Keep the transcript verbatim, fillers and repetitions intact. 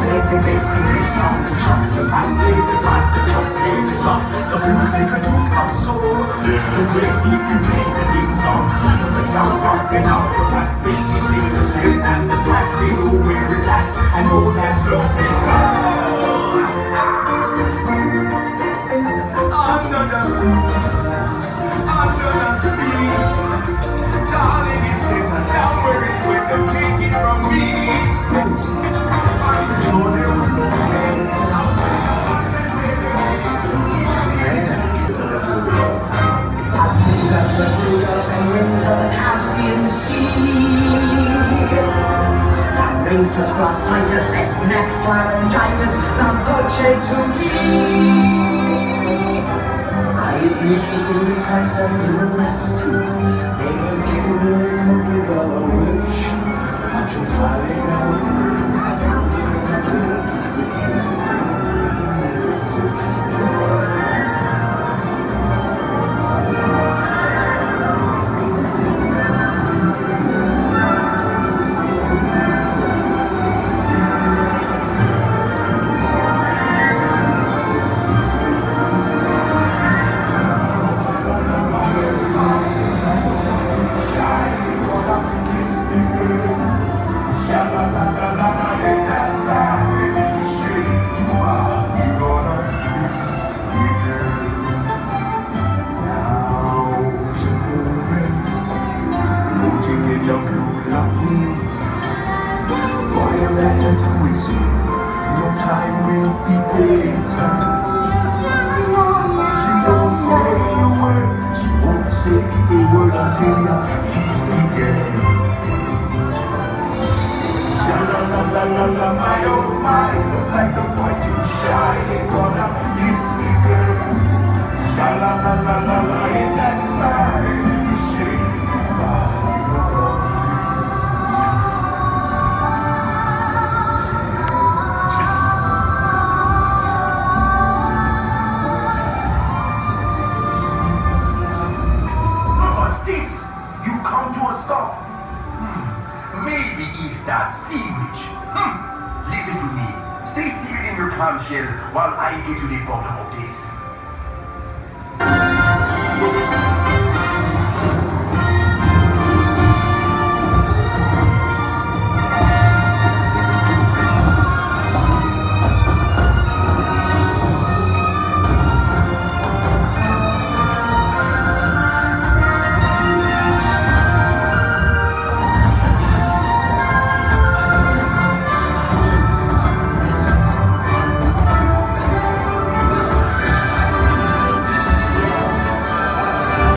make the bass in this song to jump. The past play, the past, the jump, play the drum. The flute is the duke of soul. Live the way you can play the big song. Team the down, rocking out the black fish. You see the snake and the black. They know where it's at and know that love is roll. Under the sea, under the sea. Darling, it's better down where it's better. Take it from me. I'm sure there will be and rings of the Caspian Sea. That brings us glossitis, next laryngitis, not Dolce to me. I admit that in the Christ of human rest, they will give you a wish. But you find out words have outdated words, repentance and Stay seated in your clamshell while I get to the bottom of this.